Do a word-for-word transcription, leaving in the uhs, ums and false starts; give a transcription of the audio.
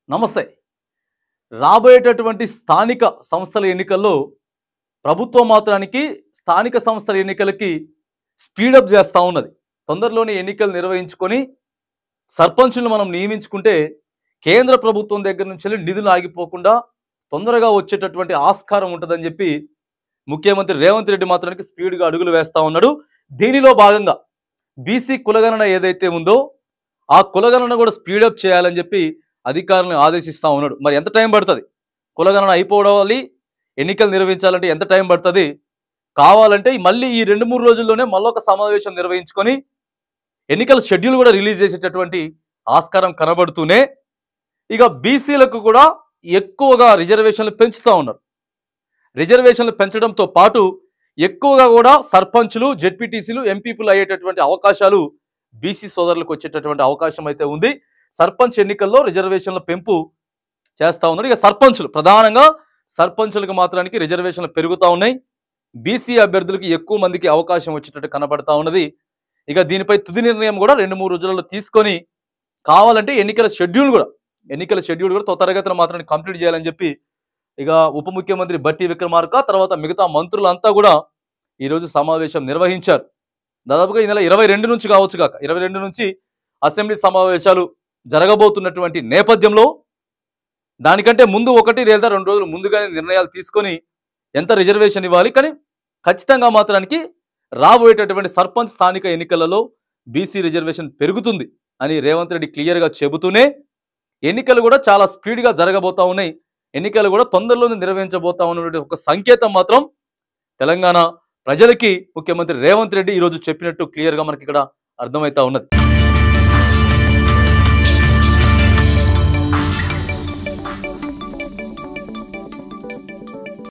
నమస్తే. రాబోయేటటువంటి స్థానిక సంస్థల ఎన్నికల్లో ప్రభుత్వం మాత్రానికి స్థానిక సంస్థల ఎన్నికలకి స్పీడప్ చేస్తూ ఉన్నది. తొందరలోనే ఎన్నికలు నిర్వహించుకొని సర్పంచులను మనం నియమించుకుంటే కేంద్ర ప్రభుత్వం దగ్గర నుంచి నిధులు ఆగిపోకుండా తొందరగా వచ్చేటటువంటి ఆస్కారం ఉంటుందని చెప్పి ముఖ్యమంత్రి రేవంత్ రెడ్డి మాత్రానికి స్పీడ్గా అడుగులు వేస్తూ ఉన్నాడు. దీనిలో భాగంగా బీసీ కులగణన ఏదైతే ఉందో ఆ కులగణన కూడా స్పీడప్ చేయాలని చెప్పి అధికారులను ఆదేశిస్తూ ఉన్నాడు. మరి ఎంత టైం పడుతుంది? కులగణన అయిపోవాలి, ఎన్నికలు నిర్వహించాలంటే ఎంత టైం పడుతుంది? కావాలంటే మళ్ళీ ఈ రెండు మూడు రోజుల్లోనే మళ్ళొక సమావేశం నిర్వహించుకొని ఎన్నికల షెడ్యూల్ కూడా రిలీజ్ చేసేటటువంటి ఆస్కారం కనబడుతూనే ఇక బీసీలకు కూడా ఎక్కువగా రిజర్వేషన్లు పెంచుతూ ఉన్నారు. రిజర్వేషన్లు పెంచడంతో పాటు ఎక్కువగా కూడా సర్పంచులు, జెడ్పీటీసీలు, ఎంపీపీలు అయ్యేటటువంటి అవకాశాలు బీసీ సోదరులకు వచ్చేటటువంటి అవకాశం అయితే ఉంది. సర్పంచ్ ఎన్నికల్లో రిజర్వేషన్ల పెంపు చేస్తూ ఉన్నారు. ఇక సర్పంచులు ప్రధానంగా సర్పంచులకు మాత్రానికి రిజర్వేషన్లు పెరుగుతూ ఉన్నాయి. బీసీ అభ్యర్థులకి ఎక్కువ మందికి అవకాశం వచ్చేటట్టు కనబడతా ఉన్నది. ఇక దీనిపై తుది నిర్ణయం కూడా రెండు మూడు రోజులలో తీసుకొని కావాలంటే ఎన్నికల షెడ్యూల్ కూడా ఎన్నికల షెడ్యూల్ కూడా త్వరగతిన మాత్రాన్ని కంప్లీట్ చేయాలని చెప్పి ఇక ఉప ముఖ్యమంత్రి బట్టి విక్రమార్క తర్వాత మిగతా మంత్రులంతా కూడా ఈరోజు సమావేశం నిర్వహించారు. దాదాపుగా ఈ నెల ఇరవై రెండు నుంచి కావచ్చు కాక ఇరవై రెండు నుంచి అసెంబ్లీ సమావేశాలు జరగబోతున్నటువంటి నేపథ్యంలో దానికంటే ముందు ఒకటి లేదా రెండు రోజులు ముందుగానే నిర్ణయాలు తీసుకొని ఎంత రిజర్వేషన్ ఇవ్వాలి, కానీ ఖచ్చితంగా మాత్రానికి రాబోయేటటువంటి సర్పంచ్ స్థానిక ఎన్నికలలో బీసీ రిజర్వేషన్ పెరుగుతుంది అని రేవంత్ రెడ్డి క్లియర్గా చెబుతూనే ఎన్నికలు కూడా చాలా స్పీడ్గా జరగబోతా ఉన్నాయి. ఎన్నికలు కూడా తొందరలోనే నిర్వహించబోతా ఉన్నటువంటి ఒక సంకేతం మాత్రం తెలంగాణ ప్రజలకి ముఖ్యమంత్రి రేవంత్ రెడ్డి ఈరోజు చెప్పినట్టు క్లియర్గా మనకి ఇక్కడ అర్థమవుతా ఉన్నది.